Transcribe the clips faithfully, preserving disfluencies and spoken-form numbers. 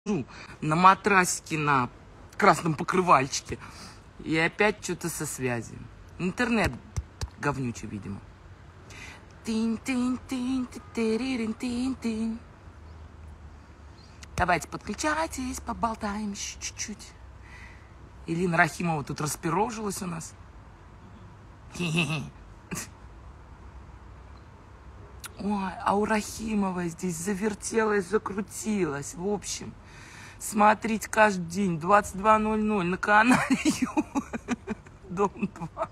на матрасике на красном покрывальчике. И опять что-то со связью. Интернет говнючий, видимо. Давайте подключайтесь, поболтаем еще чуть-чуть. Илина Рахимова тут распирожила у нас. Ой, а у Рахимовой здесь завертелась, закрутилась. В общем, смотрите каждый день двадцать два ноль ноль на канале Ю. Дом два.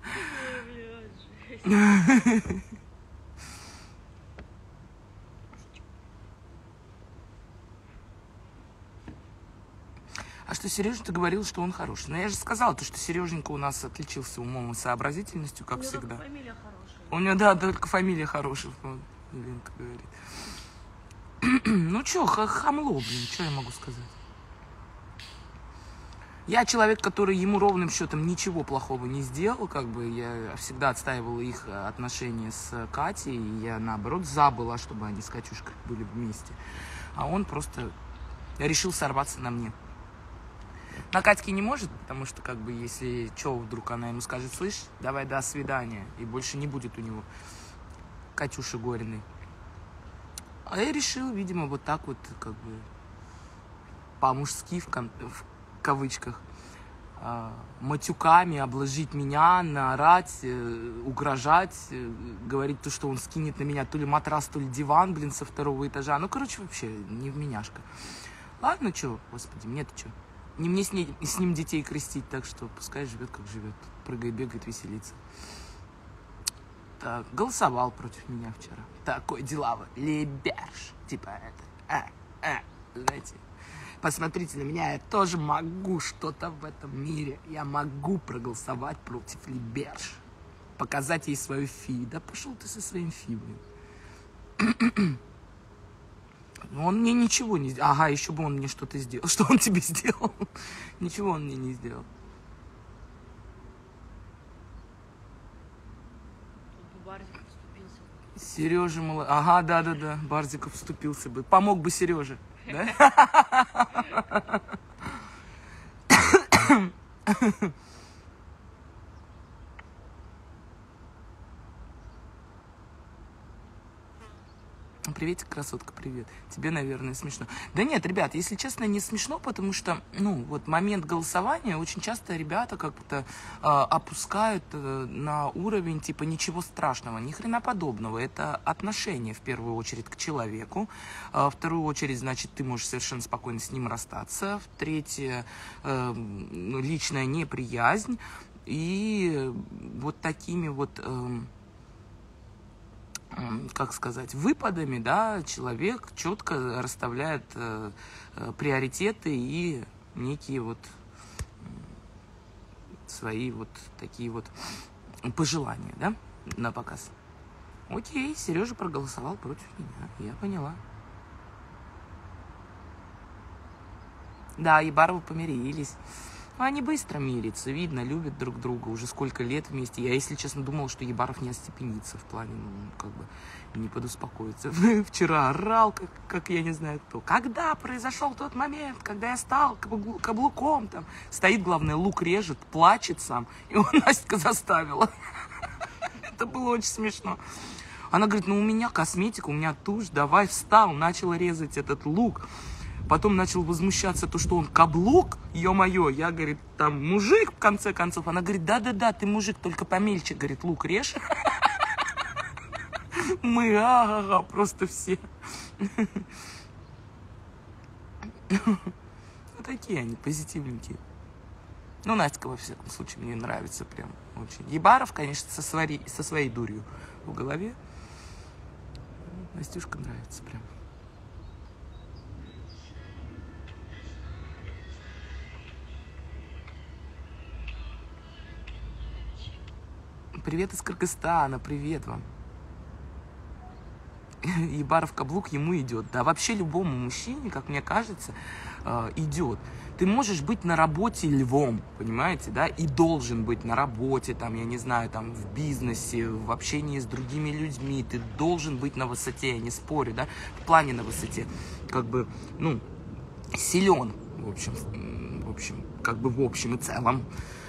А что Сережа-то говорил, что он хороший. Но я же сказала, то, что Сереженька у нас отличился умом и сообразительностью, как всегда. Фамилия хорошая. У него, да, только фамилия хорошая, Еленка говорит. Ну что, хамло, блин, что я могу сказать? Я человек, который ему ровным счетом ничего плохого не сделал, как бы я всегда отстаивала их отношения с Катей, и я, наоборот, забыла, чтобы они с Катюшкой были вместе. А он просто решил сорваться на мне. На Катьке не может, потому что, как бы, если что, вдруг она ему скажет: слышь, давай до свидания, и больше не будет у него Катюши Гориной. А я решил, видимо, вот так вот, как бы, по-мужски, в, кон... в кавычках, э, матюками обложить меня, наорать, э, угрожать, э, говорить то, что он скинет на меня то ли матрас, то ли диван, блин, со второго этажа. Ну, короче, вообще, не в меняшка. Ладно, что, господи, мне-то что? Не мне с, ней, с ним детей крестить, так что пускай живет, как живет. Прыгает, бегает, веселится. Так, голосовал против меня вчера. Такой дела вот, либерж. Типа это, а, а, знаете. Посмотрите на меня, я тоже могу что-то в этом мире. Я могу проголосовать против либерж. Показать ей свою фи. Да пошел ты со своим фи, блин. Он мне ничего не сделал. Ага, еще бы он мне что-то сделал. Что он тебе сделал? Ничего он мне не сделал. Барзиков вступился. Сережа, мало... Ага, да-да-да, Барзиков вступился бы. Помог бы Сереже. Да? Приветик, красотка, привет. Тебе, наверное, смешно. Да нет, ребят, если честно, не смешно, потому что, ну, вот момент голосования, очень часто ребята как-то э, опускают э, на уровень, типа, ничего страшного, ни хрена подобного. Это отношение, в первую очередь, к человеку. Э, в вторую очередь, значит, ты можешь совершенно спокойно с ним расстаться. В третье, э, личная неприязнь. И вот такими вот... Э, как сказать, выпадами, да, человек четко расставляет э, э, приоритеты и некие вот свои вот такие вот пожелания, да, на показ. Окей, Сережа проголосовал против меня, я поняла. Да, Ебаровы помирились. Они быстро мирятся, видно, любят друг друга, уже сколько лет вместе. Я, если честно, думала, что Ебаров не остепенится в плане, ну, как бы, не подуспокоится. Вчера орал, как, как я не знаю кто. Когда произошел тот момент, когда я стал каблуком, там, стоит, главное, лук режет, плачет сам, и он Настя заставила. Это было очень смешно. Она говорит: ну, у меня косметика, у меня тушь, давай, встал, начал резать этот лук. Потом начал возмущаться, то, что он каблук, ё-моё, я, говорит, там мужик, в конце концов. Она говорит: да-да-да, ты мужик, только помельче, говорит, лук режь. Мы, ага, просто все. Вот такие они, позитивненькие. Ну, Настя, во всяком случае, мне нравится прям очень. Ебаров, конечно, со своей, со своей дурью в голове. Настюшка нравится прям. Привет из Кыргызстана, привет вам. Ебаров каблук ему идет. Да, вообще любому мужчине, как мне кажется, идет. Ты можешь быть на работе львом, понимаете, да, и должен быть на работе, там, я не знаю, там, в бизнесе, в общении с другими людьми. Ты должен быть на высоте, я не спорю, да, в плане на высоте. Как бы, ну, силен, в общем, в общем, как бы в общем и целом.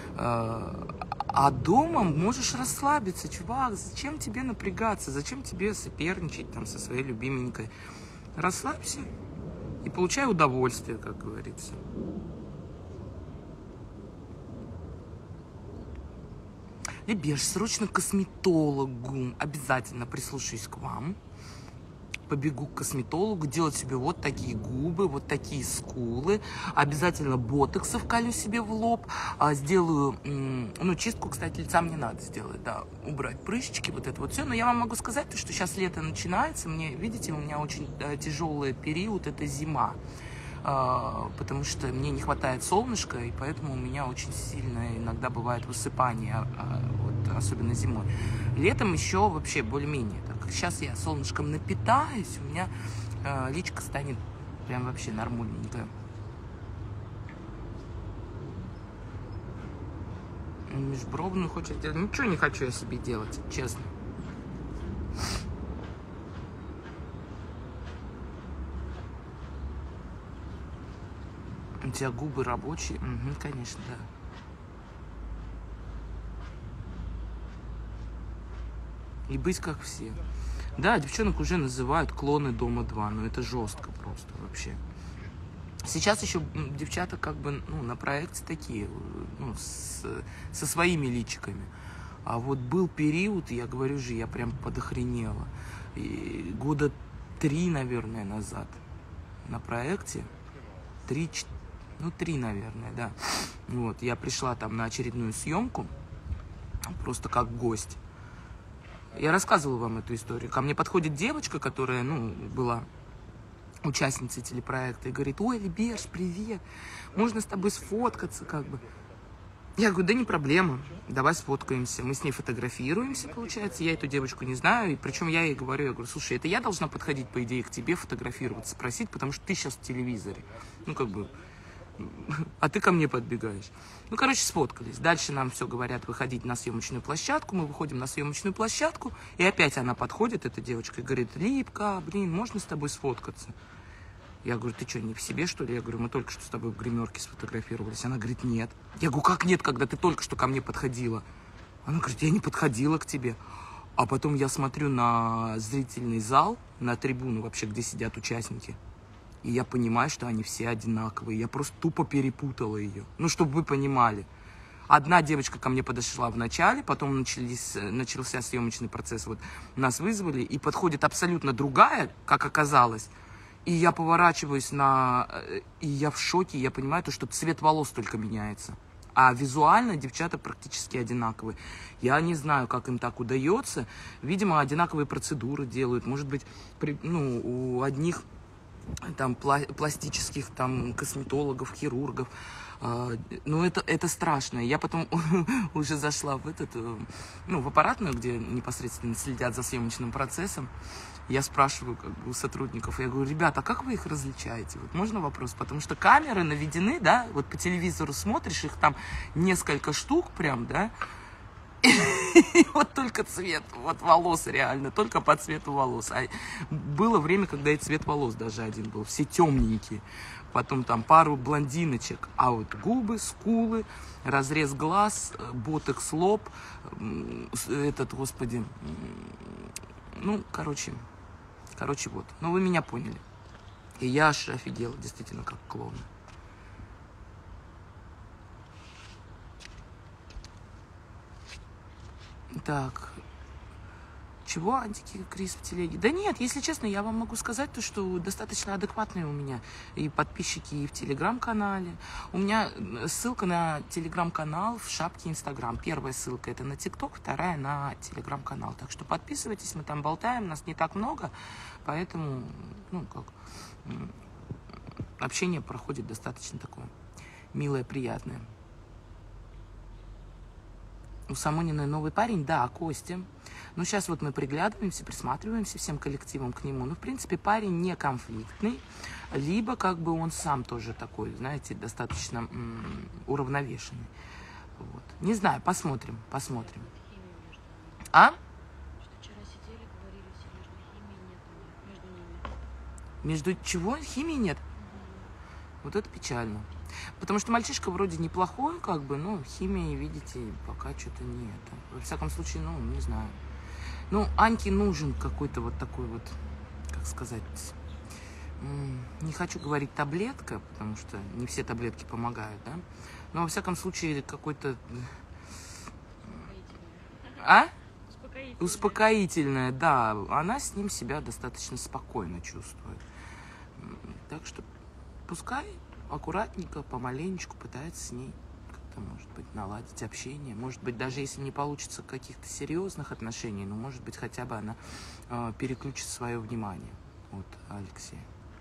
А дома можешь расслабиться, чувак, зачем тебе напрягаться, зачем тебе соперничать там со своей любименькой. Расслабься и получай удовольствие, как говорится. Лебеж, срочно к косметологу, обязательно прислушаюсь к вам. Побегу к косметологу, делать себе вот такие губы, вот такие скулы. Обязательно ботокса вколю себе в лоб. А, сделаю, ну, чистку, кстати, лица мне надо сделать, да, убрать прыщички, вот это вот все. Но я вам могу сказать, что сейчас лето начинается. Мне, видите, у меня очень тяжелый период, это зима. А, потому что мне не хватает солнышка, и поэтому у меня очень сильно иногда бывает высыпание, а, вот, особенно зимой. Летом еще вообще более-менее. Сейчас я солнышком напитаюсь, у меня э, личка станет прям вообще нормальненькая. Межбровную хочешь делать? Ничего не хочу я себе делать, честно. У тебя губы рабочие? Угу, конечно, да. И быть как все. Да, девчонок уже называют клоны Дома два, но это жестко просто вообще. Сейчас еще девчата как бы, ну, на проекте такие, ну, с, со своими личиками. А вот был период, я говорю же, я прям подохренела. И года три, наверное, назад на проекте. Три, ну, три, наверное, да. Вот, я пришла там на очередную съемку, просто как гость. Я рассказывала вам эту историю. Ко мне подходит девочка, которая, ну, была участницей телепроекта, и говорит: ой, Лебеж, привет, можно с тобой сфоткаться, как бы. Я говорю: да не проблема, давай сфоткаемся. Мы с ней фотографируемся, получается, я эту девочку не знаю, и причем я ей говорю, я говорю: слушай, это я должна подходить, по идее, к тебе фотографироваться, спросить, потому что ты сейчас в телевизоре. Ну, как бы, а ты ко мне подбегаешь. Ну, короче, сфоткались. Дальше нам все говорят выходить на съемочную площадку. Мы выходим на съемочную площадку, и опять она подходит, эта девочка, и говорит: Липка, блин, можно с тобой сфоткаться? Я говорю: ты что, не в себе, что ли? Я говорю: мы только что с тобой в гримерке сфотографировались. Она говорит: нет. Я говорю: как нет, когда ты только что ко мне подходила? Она говорит: я не подходила к тебе. А потом я смотрю на зрительный зал, на трибуну вообще, где сидят участники. И я понимаю, что они все одинаковые. Я просто тупо перепутала ее. Ну, чтобы вы понимали. Одна девочка ко мне подошла в начале, потом начались, начался съемочный процесс. Вот нас вызвали, и подходит абсолютно другая, как оказалось. И я поворачиваюсь на... И я в шоке, я понимаю, то, что цвет волос только меняется. А визуально девчата практически одинаковые. Я не знаю, как им так удается. Видимо, одинаковые процедуры делают. Может быть, при, ну, у одних... там пла- пластических там косметологов, хирургов. Uh, ну, это, это страшно. Я потом уже зашла в этот, ну, в аппаратную, где непосредственно следят за съемочным процессом. Я спрашиваю как бы у сотрудников, я говорю: ребята, а как вы их различаете? Вот можно вопрос? Потому что камеры наведены, да, вот по телевизору смотришь, их там несколько штук прям, да, и вот только цвет вот волос реально, только по цвету волос. А было время, когда и цвет волос даже один был, все темненькие. Потом там пару блондиночек, а вот губы, скулы, разрез глаз, ботокс лоб, этот, господи, ну, короче, короче, вот. Ну, вы меня поняли. И я аж офигела, действительно, как клоун. Так, чего антикриз в телеге? Да нет, если честно, я вам могу сказать то, что достаточно адекватные у меня и подписчики и в телеграм-канале. У меня ссылка на телеграм-канал в шапке Инстаграм. Первая ссылка это на ТикТок, вторая на телеграм-канал. Так что подписывайтесь, мы там болтаем, нас не так много, поэтому, ну, как, общение проходит достаточно такое милое, приятное. У Самониной новый парень, да, Костя. Ну, сейчас вот мы приглядываемся, присматриваемся всем коллективом к нему. Ну, в принципе, парень не конфликтный, либо как бы он сам тоже такой, знаете, достаточно м- уравновешенный. Вот. Не знаю, посмотрим, посмотрим. А? Вчера сидели, говорили, все между химией нет, между ними. Между чего? Химии нет? Вот это печально. Потому что мальчишка вроде неплохой, как бы, но химия, видите, пока что-то не это. Во всяком случае, ну, не знаю. Ну, Аньке нужен какой-то вот такой вот, как сказать, не хочу говорить таблетка, потому что не все таблетки помогают, да? Но, во всяком случае, какой-то... А? Успокоительное. Успокоительная, да. Она с ним себя достаточно спокойно чувствует. Так что пускай аккуратненько, помаленечку пытается с ней как-то, может быть, наладить общение. Может быть, даже если не получится каких-то серьезных отношений, но, может быть, хотя бы она э, переключит свое внимание. Вот, Алексей.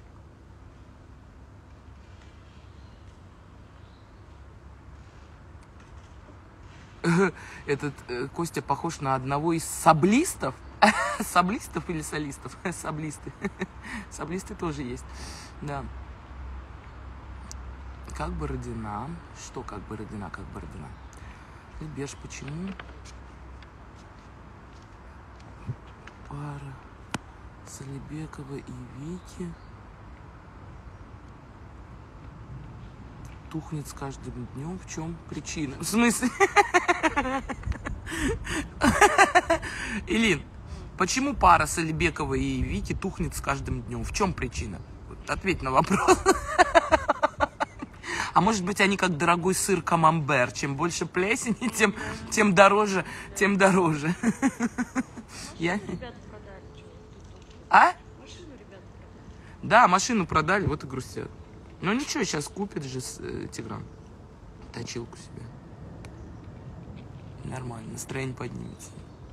Этот э, Костя похож на одного из саблистов. Саблистов или солистов? Саблисты. Саблисты тоже есть. Да. Как бы Бородина. Что как бы Бородина, как Бородина? Либерж, почему? Пара Салибекова и Вики тухнет с каждым днем. В чем причина? В смысле? Илин, почему пара Салибекова и Вики тухнет с каждым днем? В чем причина? Вот, ответь на вопрос. А может быть, они как дорогой сыр камамбер. Чем больше плесени, тем, тем дороже, тем дороже. Я... Ребята продали. А? Машину ребята продали. Да, машину продали, вот и грустят. Ну ничего, сейчас купит же э, Тигран точилку себе. Нормально, настроение поднимется.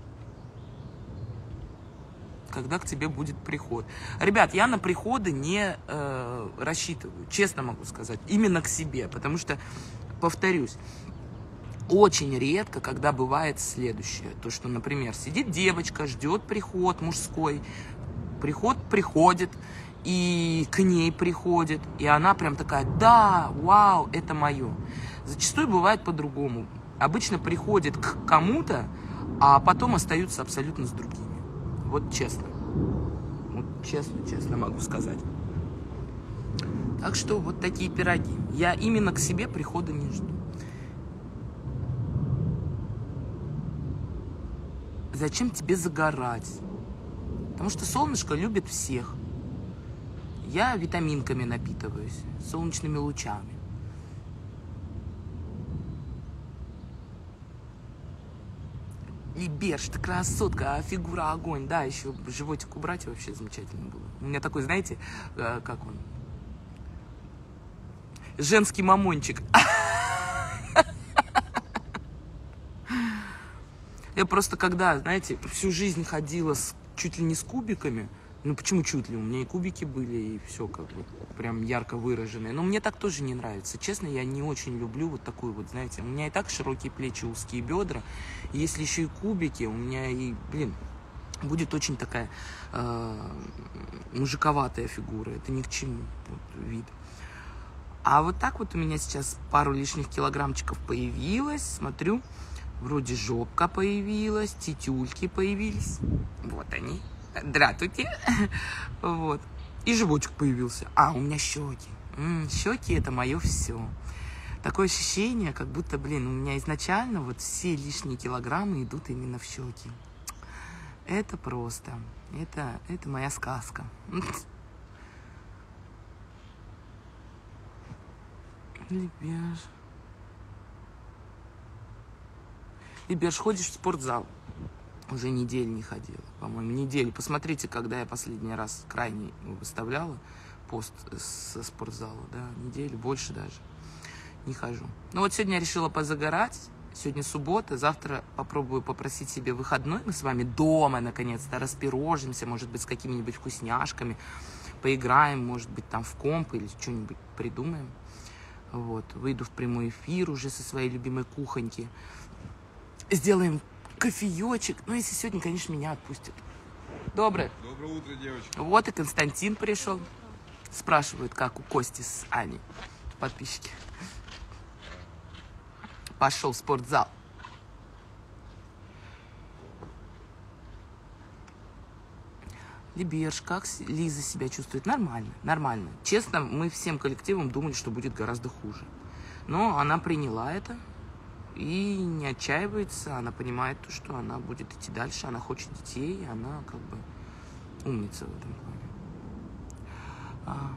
Когда к тебе будет приход. Ребят, я на приходы не э, рассчитываю, честно могу сказать, именно к себе, потому что, повторюсь, очень редко, когда бывает следующее, то, что, например, сидит девочка, ждет приход мужской, приход приходит, и к ней приходит, и она прям такая: да, вау, это мое. Зачастую бывает по-другому. Обычно приходит к кому-то, а потом остаются абсолютно с другими. Вот честно. Вот честно, честно могу сказать. Так что вот такие пироги. Я именно к себе прихода не жду. Зачем тебе загорать? Потому что солнышко любит всех. Я витаминками напитываюсь, солнечными лучами. Либерж, ты красотка, а фигура огонь. Да, еще животик убрать вообще замечательно было. У меня такой, знаете, как он? Женский мамончик. Я просто когда, знаете, всю жизнь ходила с, чуть ли не с кубиками. Ну почему чуть ли? У меня и кубики были, и все как бы прям ярко выраженные. Но мне так тоже не нравится. Честно, я не очень люблю вот такую вот, знаете, у меня и так широкие плечи, узкие бедра. И если еще и кубики, у меня и, блин, будет очень такая э, мужиковатая фигура. Это ни к чему, вот, вид. А вот так вот у меня сейчас пару лишних килограммчиков появилось. Смотрю, вроде жопка появилась, тетюльки появились. Вот они. Здравствуйте. Вот. И животик появился. А, у меня щеки. М-м, щеки — это мое все. Такое ощущение, как будто, блин, у меня изначально вот все лишние килограммы идут именно в щеки. Это просто. Это, это моя сказка. Либерж. Либерж, ходишь в спортзал? Уже неделю не ходила, по-моему, неделю. Посмотрите, когда я последний раз крайний выставляла пост со спортзала, да, неделю, больше даже не хожу. Ну вот сегодня я решила позагорать, сегодня суббота, завтра попробую попросить себе выходной, мы с вами дома, наконец-то, распирожимся, может быть, с какими-нибудь вкусняшками, поиграем, может быть, там в комп или что-нибудь придумаем. Вот, выйду в прямой эфир уже со своей любимой кухоньки, сделаем кофеечек. Ну, если сегодня, конечно, меня отпустят. Доброе. Доброе утро, девочки. Вот и Константин пришел. Спрашивают, как у Кости с Аней. Подписчики. Пошел в спортзал. Либерж, как с- Лиза себя чувствует? Нормально, нормально. Честно, мы всем коллективом думали, что будет гораздо хуже. Но она приняла это и не отчаивается. Она понимает, то, что она будет идти дальше, она хочет детей, она как бы умница в этом плане. А.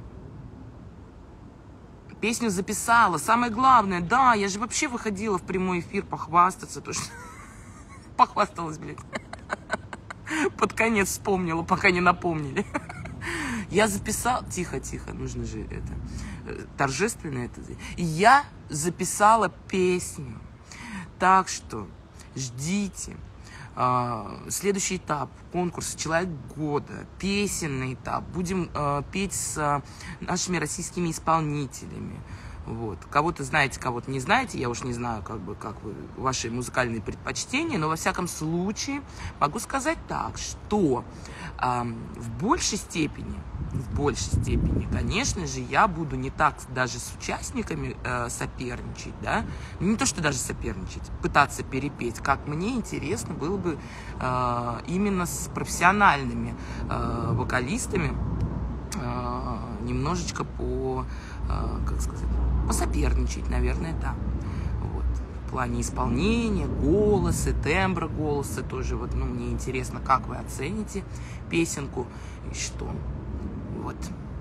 Песню записала. Самое главное, да, я же вообще выходила в прямой эфир похвастаться, то что похвасталась, блядь. Под конец вспомнила, пока не напомнили. Я записала... Тихо, тихо, нужно же это... Торжественно это... Я записала песню. Так что ждите. Следующий этап конкурса «Человек года», песенный этап. Будем петь с нашими российскими исполнителями. Вот. Кого-то знаете, кого-то не знаете, я уж не знаю, как бы, как вы, ваши музыкальные предпочтения, но во всяком случае могу сказать так, что э, в большей степени, в большей степени, конечно же, я буду не так даже с участниками э, соперничать, да, не то, что даже соперничать, пытаться перепеть, как мне интересно было бы э, именно с профессиональными э, вокалистами э, немножечко по, э, как сказать, посоперничать, наверное, да. Вот. В плане исполнения, голоса, тембра голоса тоже, вот, ну, мне интересно, как вы оцените песенку и что. Вот.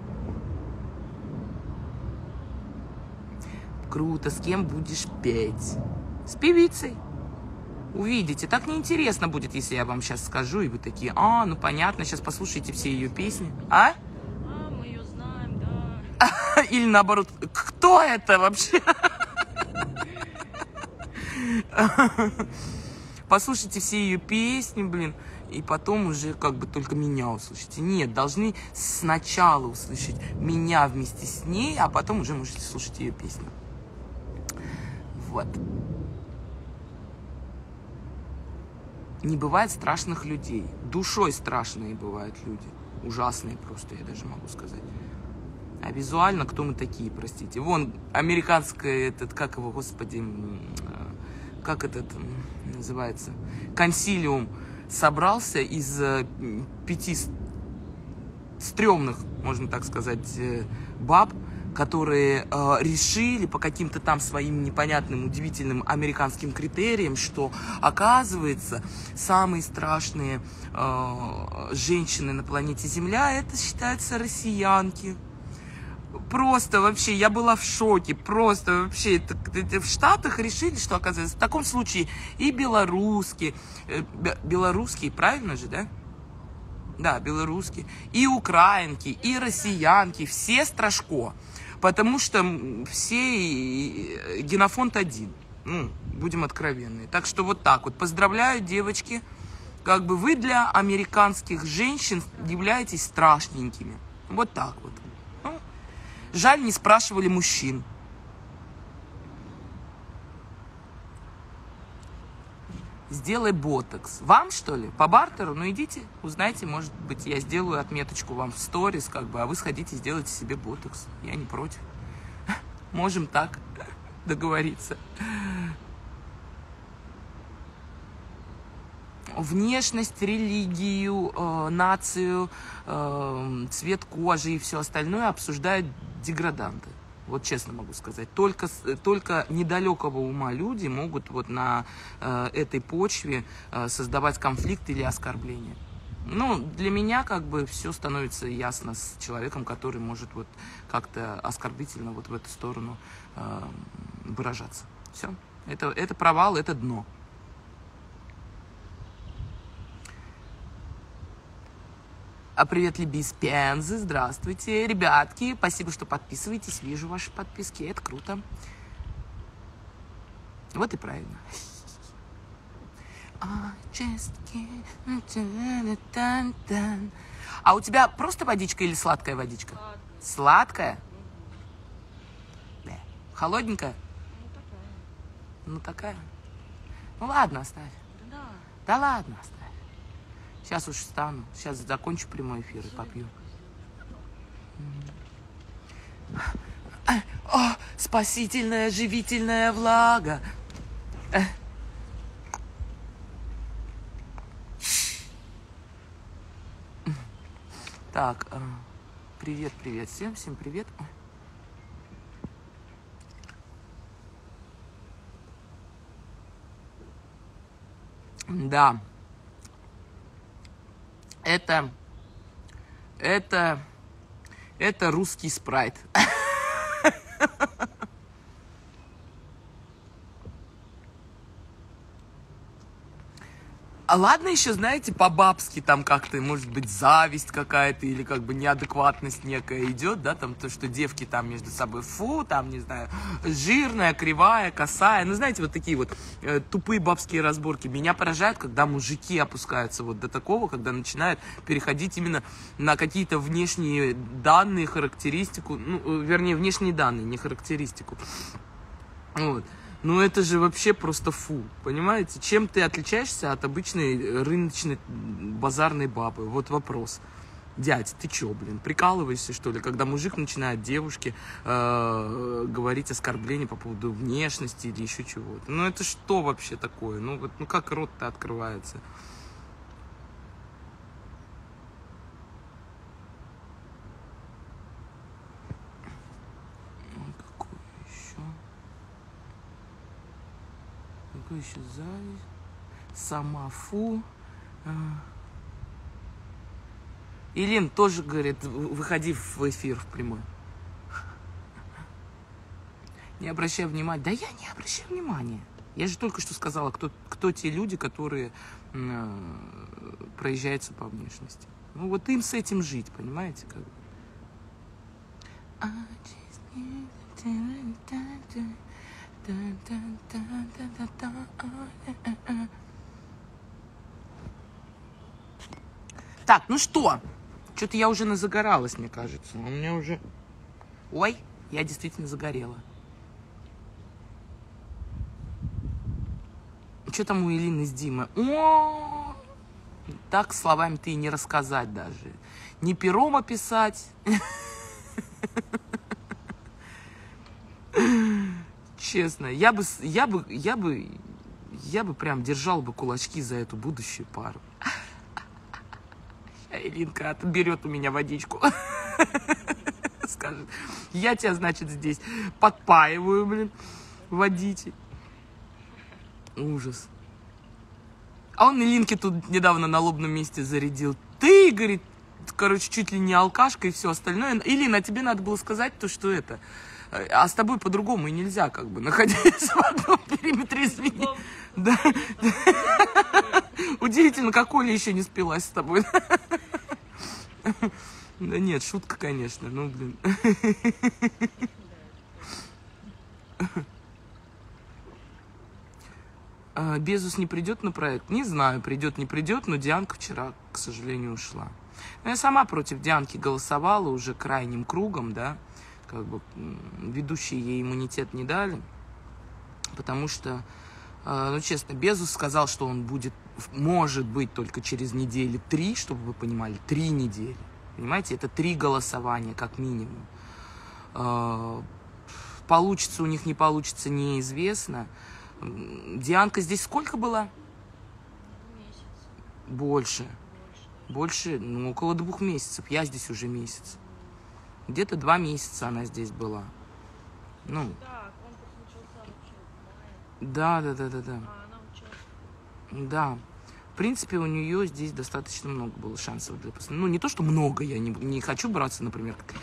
Круто. С кем будешь петь? С певицей. Увидите. Так неинтересно будет, если я вам сейчас скажу, и вы такие, а, ну понятно, сейчас послушайте все ее песни. А? А, мы ее знаем, да. Или наоборот, кто это вообще? Послушайте все ее песни, блин, и потом уже как бы только меня услышите. Нет, должны сначала услышать меня вместе с ней, а потом уже можете слушать ее песни. Вот. Не бывает страшных людей. Душой страшные бывают люди. Ужасные просто, я даже могу сказать. А визуально кто мы такие, простите? Вон, американская, этот, как его, господи, как этот называется, консилиум собрался из пяти стрёмных, можно так сказать, баб, которые э, решили по каким-то там своим непонятным, удивительным американским критериям, что, оказывается, самые страшные э, женщины на планете Земля, это считаются россиянки. Просто вообще, я была в шоке, просто вообще, это, это в Штатах решили, что, оказывается, в таком случае и белорусские, э, белорусские, правильно же, да? Да, белорусские, и украинки, и россиянки, все страшко, потому что все генофонд один, ну, будем откровенны. Так что вот так вот, поздравляю, девочки, как бы вы для американских женщин являетесь страшненькими, вот так вот. Ну, жаль, не спрашивали мужчин. Сделай ботокс. Вам, что ли? По бартеру? Ну, идите, узнайте, может быть, я сделаю отметочку вам в сторис, как бы, а вы сходите и сделайте себе ботокс. Я не против. Можем так договориться. Внешность, религию, э, нацию, э, цвет кожи и все остальное обсуждают деграданты. Вот честно могу сказать, только, только недалекого ума люди могут вот на э, этой почве э, создавать конфликт или оскорбление. Ну, для меня как бы все становится ясно с человеком, который может вот как-то оскорбительно вот в эту сторону э, выражаться. Все. Это, это провал, это дно. А привет, Либи из Пензы, здравствуйте, ребятки, спасибо, что подписываетесь, вижу ваши подписки, это круто. Вот и правильно. А у тебя просто водичка или сладкая водичка? Сладкая? Холодненькая? Ну такая. Ну ладно, оставь. Да. Да ладно, оставь. Сейчас уж встану. Сейчас закончу прямой эфир и попью. О, спасительная, живительная влага. Так, привет, привет всем, всем привет. Да, это, это, это русский спрайт. А ладно еще, знаете, по-бабски там как-то, может быть, зависть какая-то или как бы неадекватность некая идет, да, там то, что девки там между собой, фу, там, не знаю, жирная, кривая, косая, ну, знаете, вот такие вот э, тупые бабские разборки. Меня поражает, когда мужики опускаются вот до такого, когда начинают переходить именно на какие-то внешние данные, характеристику, ну, вернее, внешние данные, не характеристику. Вот. Ну это же вообще просто фу, понимаете? Чем ты отличаешься от обычной рыночной базарной бабы? Вот вопрос. Дядь, ты чё, блин, прикалываешься, что ли? Когда мужик начинает девушке э, говорить оскорбления по поводу внешности или еще чего-то. Ну это что вообще такое? Ну, вот, ну как рот-то открывается? Еще зависть, сама фу. Илин тоже говорит, выходи в эфир в прямой. Не обращай внимания. Да я не обращаю внимания. Я же только что сказала, кто, кто те люди, которые э, проезжаются по внешности. Ну вот им с этим жить, понимаете? Как? Так, ну что? Что-то я уже назагоралась, мне кажется. У меня уже... Ой, я действительно загорела. Что там у Илины с Димой? О, так словами ты и не рассказать даже. Не пером описать. Честно, я бы, я бы, я бы, я бы прям держал бы кулачки за эту будущую пару. Илинка отберет у меня водичку. Скажет, я тебя, значит, здесь подпаиваю, блин, водите. Ужас. А он Илинке тут недавно на лобном месте зарядил. Ты, говорит, короче, чуть ли не алкашка и все остальное. Илина, тебе надо было сказать то, что это... А с тобой по-другому и нельзя, как бы, находиться в одном периметре изменений. Да. Удивительно, как Оля еще не спилась с тобой. Да нет, шутка, конечно, ну, блин. Безус не придет на проект? Не знаю, придет, не придет, но Дианка вчера, к сожалению, ушла. Но я сама против Дианки голосовала уже крайним кругом, да. Как бы ведущие ей иммунитет не дали, потому что, ну, честно, Безус сказал, что он будет, может быть, только через недели три, чтобы вы понимали, три недели. Понимаете, это три голосования, как минимум. Получится у них, не получится, неизвестно. Дианка здесь сколько была? Месяц. Больше. Больше, ну, около двух месяцев. Я здесь уже месяц. Где-то два месяца она здесь была. Ну. Да, конкурс начался вообще в мае. Да, да, да, да, да. А она участвовала. Да. В принципе, у нее здесь достаточно много было шансов для постановки. Ну, не то, что много, я не, не хочу браться, например, как...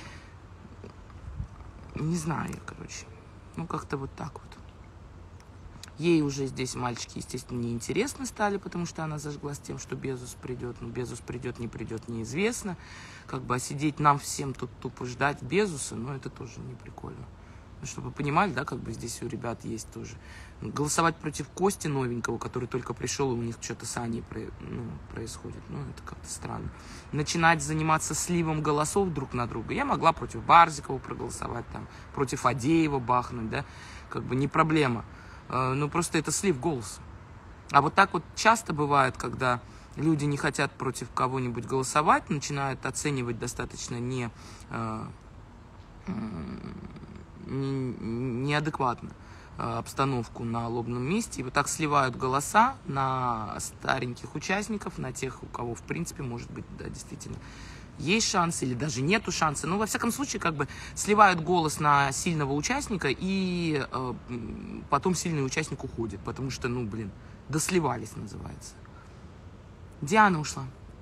Не знаю, короче. Ну, как-то вот так вот. Ей уже здесь мальчики, естественно, неинтересны стали, потому что она зажглась тем, что Безус придет. Ну, Безус придет, не придет, неизвестно. Как бы, а сидеть нам всем тут тупо ждать Безуса, ну, это тоже не прикольно. Ну, чтобы вы понимали, да, как бы здесь у ребят есть тоже. Голосовать против Кости новенького, который только пришел, и у них что-то с Аней ну, происходит. Ну, это как-то странно. Начинать заниматься сливом голосов друг на друга. Я могла против Барзикова проголосовать, там, против Адеева бахнуть, да, как бы не проблема. Ну, просто это слив голоса. А вот так вот часто бывает, когда люди не хотят против кого-нибудь голосовать, начинают оценивать достаточно не, э, не, неадекватно обстановку на лобном месте, и вот так сливают голоса на стареньких участников, на тех, у кого, в принципе, может быть, да, действительно, есть шанс или даже нету шанса. Но, во всяком случае, как бы сливают голос на сильного участника, и э, потом сильный участник уходит, потому что, ну, блин, досливались, называется. Диана ушла.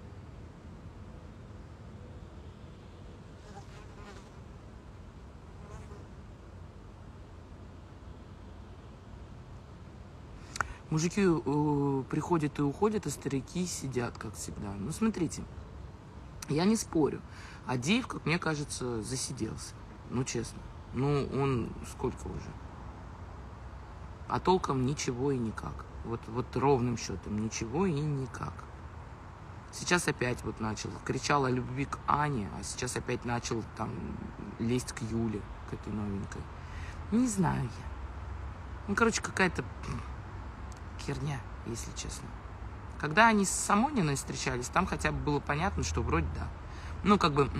Мужики э, приходят и уходят, а старики сидят, как всегда. Ну, смотрите, я не спорю. Адеев, как мне кажется, засиделся. Ну, честно. Ну, он сколько уже? А толком ничего и никак. Вот, вот ровным счетом ничего и никак. Сейчас опять вот начал. Кричал о любви к Ане, а сейчас опять начал там лезть к Юле, к этой новенькой. Не знаю я. Ну, короче, какая-то херня, если честно. Когда они с Самониной встречались, там хотя бы было понятно, что вроде да. Ну, как бы,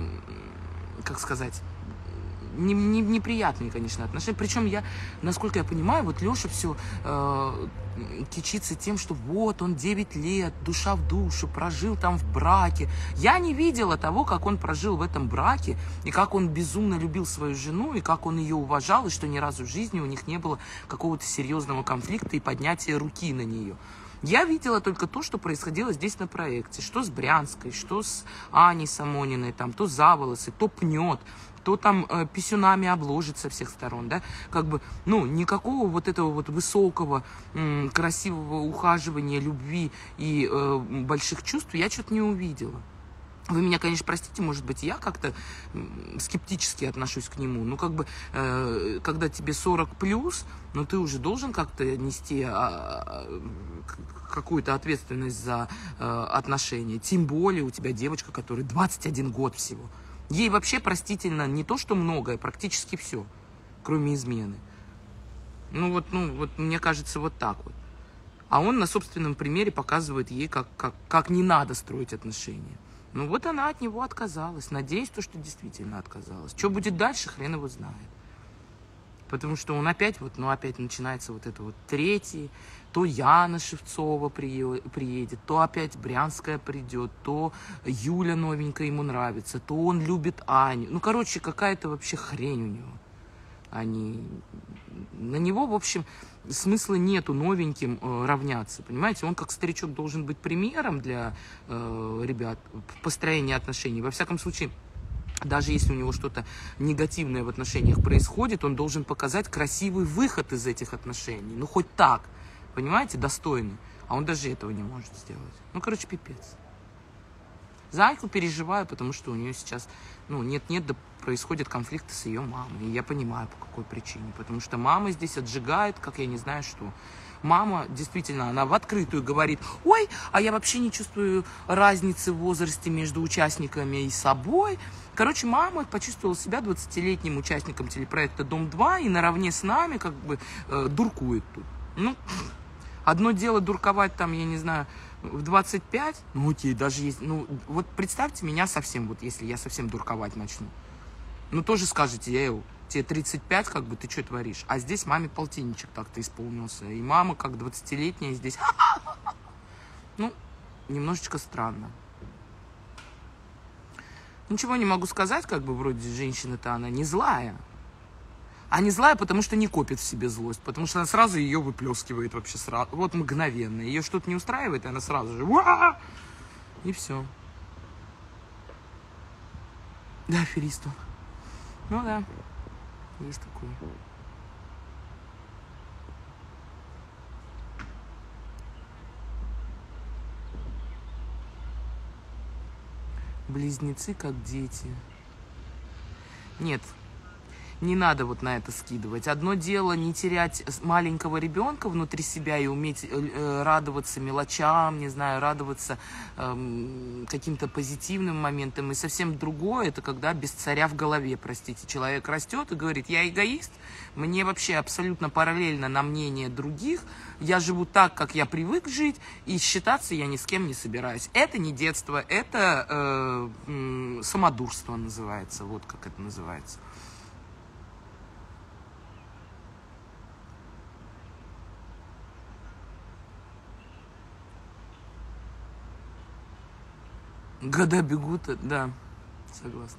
как сказать, не, не, неприятные, конечно, отношения. Причем я, насколько я понимаю, вот Леша все э, кичится тем, что вот он девять лет, душа в душу, прожил там в браке. Я не видела того, как он прожил в этом браке, и как он безумно любил свою жену, и как он ее уважал, и что ни разу в жизни у них не было какого-то серьезного конфликта и поднятия руки на нее. Я видела только то, что происходило здесь на проекте. Что с Брянской, что с Аней Самониной, там, то за волосы, то пнет, то там э, писюнами обложит со всех сторон, да, как бы, ну, никакого вот этого вот высокого, м, красивого ухаживания, любви и э, больших чувств я что-то не увидела. Вы меня, конечно, простите, может быть, я как-то скептически отношусь к нему, но как бы, э, когда тебе сорок плюс, ну, ты уже должен как-то нести а, какую-то ответственность за э, отношения, тем более у тебя девочка, которой двадцать один год всего. Ей вообще простительно не то, что многое, практически все, кроме измены. Ну вот, ну вот, мне кажется, вот так вот. А он на собственном примере показывает ей, как, как, как не надо строить отношения. Ну вот она от него отказалась. Надеюсь, то, что действительно отказалась. Что будет дальше, хрен его знает. Потому что он опять, вот, ну опять начинается вот это вот третий. То Яна Шевцова приедет, то опять Брянская придет, то Юля новенькая ему нравится, то он любит Аню. Ну, короче, какая-то вообще хрень у него. Они... На него, в общем, смысла нету новеньким э, равняться, понимаете? Он как старичок должен быть примером для э, ребят в построении отношений. Во всяком случае, даже если у него что-то негативное в отношениях происходит, он должен показать красивый выход из этих отношений. Ну, хоть так, понимаете, достойный. А он даже этого не может сделать. Ну, короче, пипец. За Айку переживаю, потому что у нее сейчас, ну, нет-нет, да происходят конфликты с ее мамой. И я понимаю, по какой причине. Потому что мама здесь отжигает, как я не знаю что. Мама, действительно, она в открытую говорит: ой, а я вообще не чувствую разницы в возрасте между участниками и собой. Короче, мама почувствовала себя двадцатилетним участником телепроекта «Дом-два» и наравне с нами как бы э, дуркует тут. Ну, одно дело дурковать там, я не знаю, в двадцать пять, ну окей, даже есть, ну вот представьте меня совсем, вот если я совсем дурковать начну. Ну тоже скажете: эй, тебе тридцать пять, как бы ты что творишь? А здесь маме полтинничек так-то исполнился. И мама как двадцатилетняя здесь. Ну, немножечко странно. Ничего не могу сказать, как бы вроде женщина-то она не злая. А не злая, потому что не копит в себе злость. Потому что она сразу ее выплескивает вообще сразу. Вот мгновенно. Ее что-то не устраивает, и она сразу же. Уа! И все. Да, аферист он. Ну да, есть такое. Близнецы как дети. Нет. Не надо вот на это скидывать. Одно дело не терять маленького ребенка внутри себя и уметь э, радоваться мелочам, не знаю, радоваться э, каким-то позитивным моментам. И совсем другое, это когда без царя в голове, простите, человек растет и говорит: я эгоист, мне вообще абсолютно параллельно на мнение других, я живу так, как я привык жить, и считаться я ни с кем не собираюсь. Это не детство, это э, э, самодурство называется, вот как это называется. Года бегут, э, да, согласна.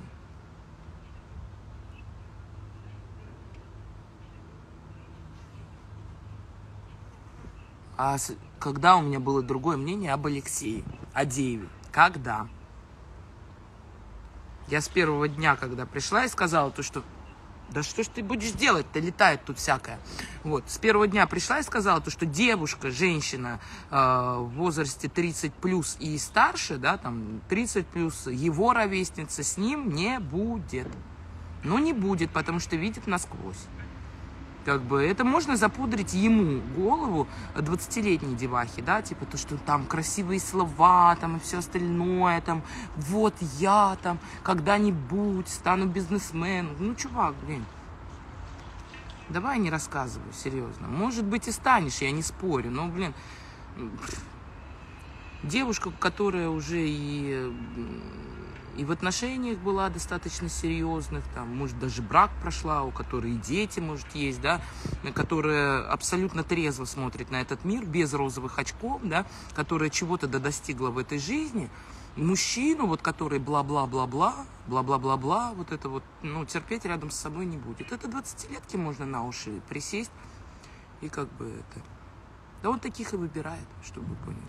А с- когда у меня было другое мнение об Алексее, о Деве? Когда? Я с первого дня, когда пришла и сказала то, что да что ж ты будешь делать-то, летает тут всякое. Вот, с первого дня пришла и сказала то, что девушка, женщина э, в возрасте тридцать плюс и старше, да, там тридцать плюс, его ровесница с ним не будет. Ну, не будет, потому что видит насквозь. Как бы это можно запудрить ему голову двадцатилетней девахи, да, типа то, что там красивые слова, там и все остальное, там, вот я там когда-нибудь стану бизнесменом. Ну, чувак, блин, давай не рассказывай, серьезно. Может быть и станешь, я не спорю, но, блин, девушка, которая уже и... И в отношениях была достаточно серьезных, там, может, даже брак прошла, у которой и дети, может, есть, да, которая абсолютно трезво смотрит на этот мир, без розовых очков, да, которая чего-то достигла в этой жизни. Мужчину, вот, который бла-бла-бла-бла, бла-бла-бла-бла, вот это вот, ну, терпеть рядом с собой не будет. Это двадцатилетки можно на уши присесть и как бы это... Да он таких и выбирает, чтобы вы поняли.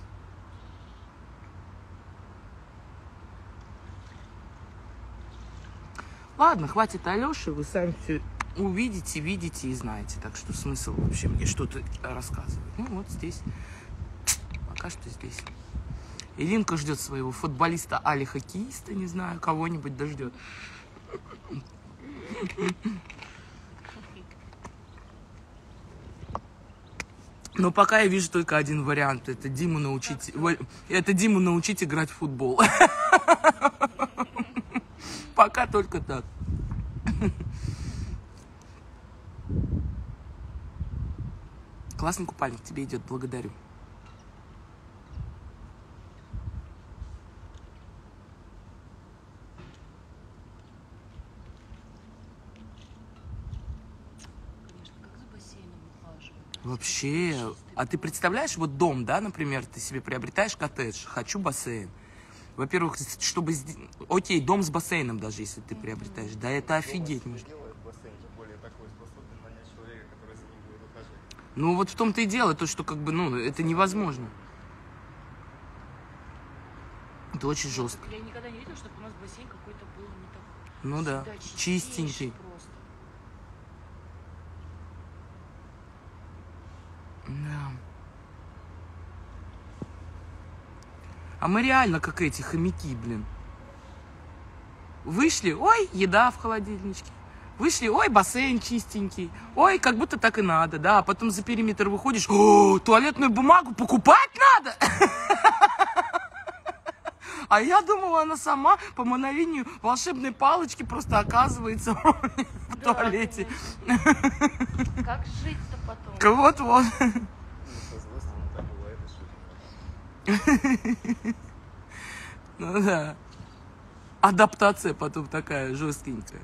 Ладно, хватит Алёши, вы сами все увидите, видите и знаете. Так что смысл вообще мне что-то рассказывать. Ну вот здесь, пока что здесь. Илинка ждет своего футболиста али хоккеиста, не знаю, кого-нибудь дождет. Но пока я вижу только один вариант. Это Диму научить, это Диму научить играть в футбол. Пока только так. Классный купальник тебе идет, благодарю. Конечно, как за бассейном ухаживать. Вообще, а ты представляешь, вот дом, да, например, ты себе приобретаешь коттедж, хочу бассейн. Во-первых, чтобы... Окей, дом с бассейном даже, если ты приобретаешь. Да это офигеть можно. Ну вот в том-то и дело, то, что как бы, ну, это невозможно. Это очень жестко. Я никогда не видела, чтобы у нас бассейн какой-то был не такой. Ну да, Всегда чистенький. просто. Да. А мы реально как эти хомяки, блин. Вышли, ой, еда в холодильничке. Вышли, ой, бассейн чистенький. Ой, как будто так и надо, да. А потом за периметр выходишь, о, туалетную бумагу покупать надо. А я думала, она сама по мановению волшебной палочки просто оказывается в Да, туалете. конечно. Как жить-то потом? Вот-вот. Ну да. Адаптация потом такая жестенькая.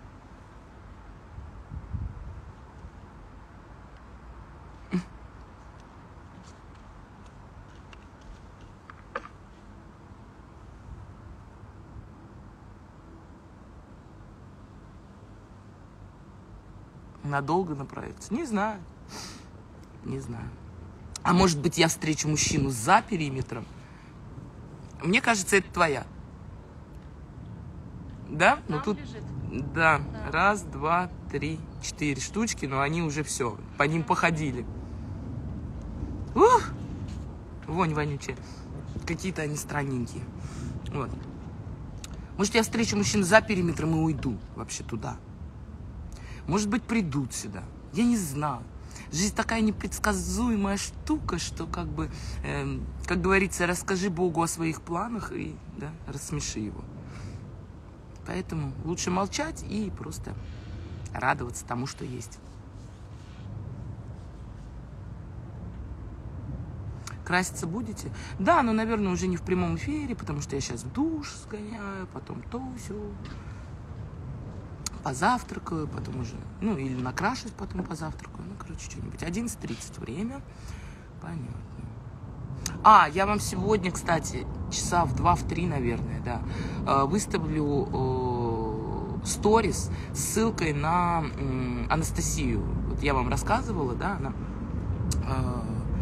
Надолго направиться? Не знаю. Не знаю. А может быть, я встречу мужчину за периметром? Мне кажется, это твоя. Да? Ну Там тут... лежит. Да. Да. Раз, два, три, четыре штучки, но они уже все. По ним походили. Ух! Вонь вонючая. Какие-то они странненькие. Вот. Может, я встречу мужчин за периметром и уйду вообще туда. Может быть, придут сюда. Я не знаю. Жизнь такая непредсказуемая штука, что как бы, э, как говорится, расскажи Богу о своих планах и да, рассмеши его. Поэтому лучше молчать и просто радоваться тому, что есть. Краситься будете? Да, но, наверное, уже не в прямом эфире, потому что я сейчас в душ сгоняю, потом то, все. Позавтракаю, потом уже, ну, или накрашусь, потом позавтракаю. Ну, короче, что-нибудь. одиннадцать тридцать время. Понятно. А, я вам сегодня, кстати, часа в два, в три, наверное, да, э, выставлю э, сторис с ссылкой на э, Анастасию. Вот я вам рассказывала, да, она э,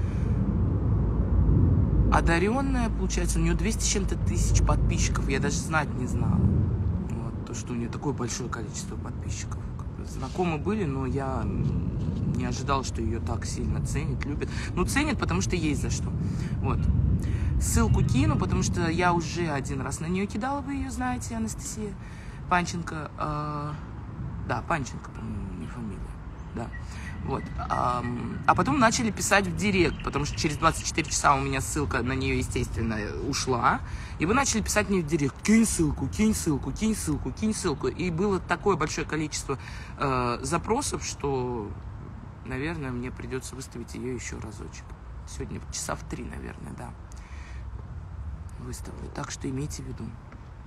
одаренная, получается, у нее двести с чем-то тысяч подписчиков, я даже знать не знала. Вот, то, что у нее такое большое количество подписчиков. Как бы знакомы были, но я не ожидал, что ее так сильно ценят, любят. Ну, ценят, потому что есть за что. Вот. Ссылку кину, потому что я уже один раз на нее кидала, вы ее знаете, Анастасия Панченко. Э, да, Панченко, по-моему, не фамилия. Да. Вот. А, а потом начали писать в директ, потому что через двадцать четыре часа у меня ссылка на нее, естественно, ушла. И вы начали писать мне в директ: кинь ссылку, кинь ссылку, кинь ссылку, кинь ссылку. И было такое большое количество э, запросов, что, наверное, мне придется выставить ее еще разочек. Сегодня часа в три, наверное, да. Выставлю. Так что имейте в виду.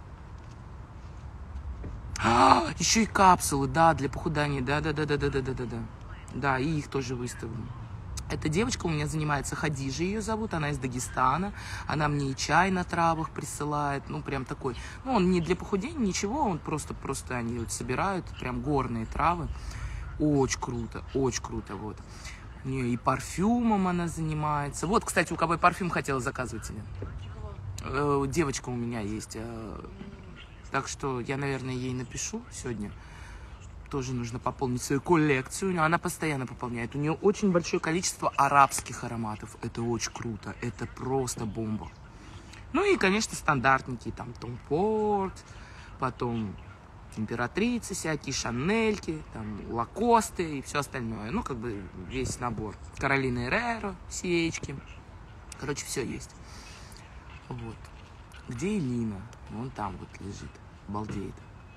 А, еще и капсулы, да, для похудания. Да, да, да, да, да, да, да, да, да. Да, и их тоже выставлю. Эта девочка у меня занимается, Хадижа ее зовут, она из Дагестана. Она мне и чай на травах присылает, ну, прям такой. Ну, он не для похудения, ничего, он просто, просто они вот собирают, прям горные травы. Очень круто, очень круто, вот. У нее и парфюмом она занимается. Вот, кстати, у кого я парфюм хотела заказывать себе. Э, девочка у меня есть. Э, так что я, наверное, ей напишу сегодня. Тоже нужно пополнить свою коллекцию. Она постоянно пополняет. У нее очень большое количество арабских ароматов. Это очень круто. Это просто бомба. Ну и, конечно, стандартники. Там Том Форд, потом императрицы всякие, Шанельки, там Лакосты и все остальное. Ну, как бы весь набор. Каролина Эррера, сиечки. Короче, все есть. Вот. Где Элина? Вон там вот лежит. Балдеет.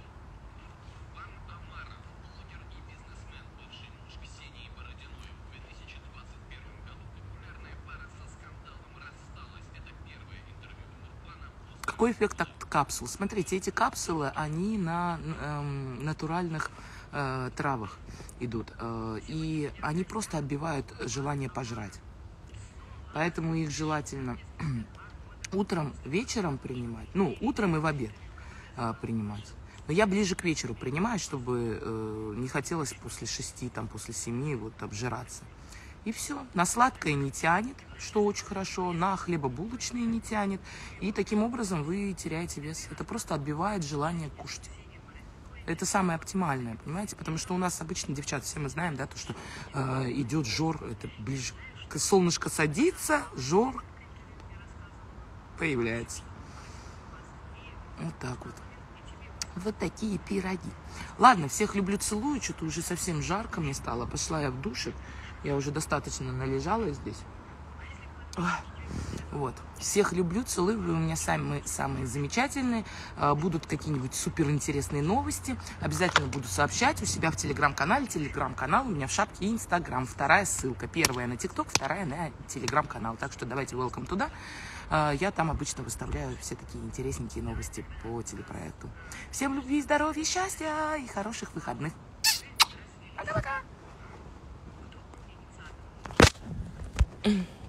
Какой эффект от капсул? Смотрите, эти капсулы, они на э, натуральных э, травах идут. Э, и они просто отбивают желание пожрать. Поэтому их желательно утром, вечером принимать. Ну, утром и в обед э, принимать. Но я ближе к вечеру принимаю, чтобы э, не хотелось после шести, там, после семи вот обжираться. И все. На сладкое не тянет, что очень хорошо, на хлебобулочные не тянет. И таким образом вы теряете вес. Это просто отбивает желание кушать. Это самое оптимальное, понимаете? Потому что у нас обычно, девчата, все мы знаем, да, то, что э, идет жор, это ближе, солнышко садится, жор появляется. Вот так вот. Вот такие пироги. Ладно, всех люблю, целую. Что-то уже совсем жарко мне стало. Пошла я в душик. Я уже достаточно належала здесь. Вот. Всех люблю, целую. Вы у меня самые, самые замечательные. Будут какие-нибудь суперинтересные новости. Обязательно буду сообщать у себя в телеграм-канале. Телеграм-канал у меня в шапке Инстаграм. Вторая ссылка. Первая на ТикТок, вторая на телеграм-канал. Так что давайте welcome туда. Я там обычно выставляю все такие интересненькие новости по телепроекту. Всем любви, здоровья, счастья и хороших выходных. Пока-пока.